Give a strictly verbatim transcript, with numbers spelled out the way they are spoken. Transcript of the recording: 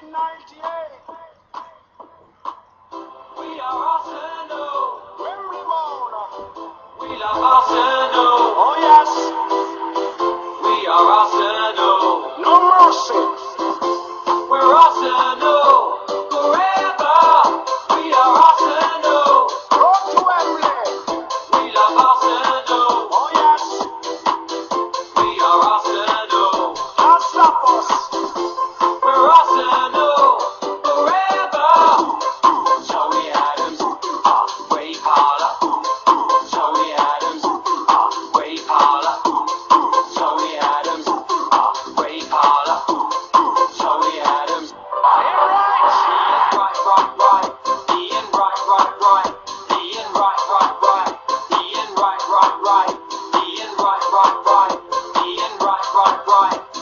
ninety-eight. We are Arsenal. Wembley Mound. We love Arsenal. Oh yes. We are Arsenal. No mercy. We're Arsenal. Forever. We are Arsenal. Road to Wembley. We love Arsenal. Oh yes. We are Arsenal. Can't stop us. We're Arsenal. Forever. Tony Adams. Ah, Ray Parlour. Tony Adams. Ah, Ray Parlour. Tony Adams. Ah, Ray Parlour. Tony Adams. Ian Wright. Right, right, right. Ian right, right, right. Ian right, right, right. Ian right, right, right. Ian right, right, right. Ian right, right, right.